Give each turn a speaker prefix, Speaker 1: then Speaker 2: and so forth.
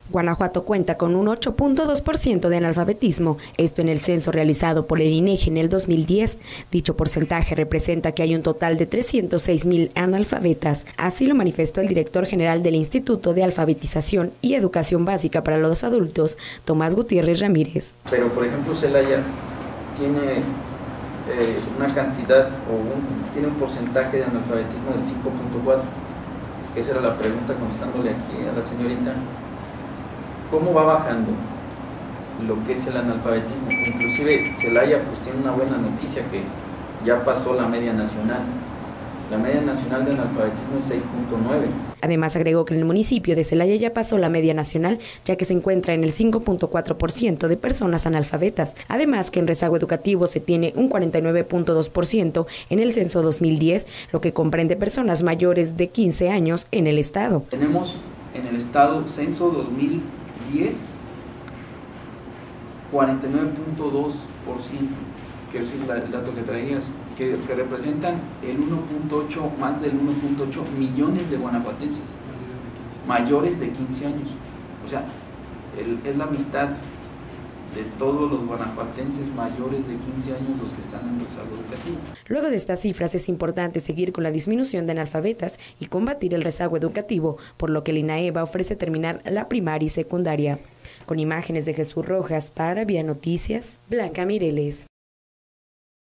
Speaker 1: Guanajuato cuenta con un 8.2% de analfabetismo, esto en el censo realizado por el INEGI en el 2010. Dicho porcentaje representa que hay un total de 306,000 analfabetas. Así lo manifestó el director general del Instituto de Alfabetización y Educación Básica para los Adultos, Tomás Gutiérrez Ramírez.
Speaker 2: Pero, por ejemplo, Celaya tiene una cantidad tiene un porcentaje de analfabetismo del 5.4. Esa era la pregunta contestándole aquí a la señorita. ¿Cómo va bajando lo que es el analfabetismo? Inclusive Celaya pues tiene una buena noticia, que ya pasó la media nacional. La media nacional de analfabetismo es 6.9.
Speaker 1: Además agregó que en el municipio de Celaya ya pasó la media nacional, ya que se encuentra en el 5.4% de personas analfabetas. Además que en rezago educativo se tiene un 49.2% en el censo 2010, lo que comprende personas mayores de 15 años en el estado.
Speaker 2: Tenemos en el estado censo 2010 49.2%, que es el dato que traías, que representan el 1.8, más del 1.8 millones de guanajuatenses mayores de 15 años. O sea, es la mitad de todos los guanajuatenses mayores de 15 años los que están en rezago educativo.
Speaker 1: Luego de estas cifras es importante seguir con la disminución de analfabetas y combatir el rezago educativo, por lo que el INAEVA ofrece terminar la primaria y secundaria. Con imágenes de Jesús Rojas para Vía Noticias, Blanca Mireles.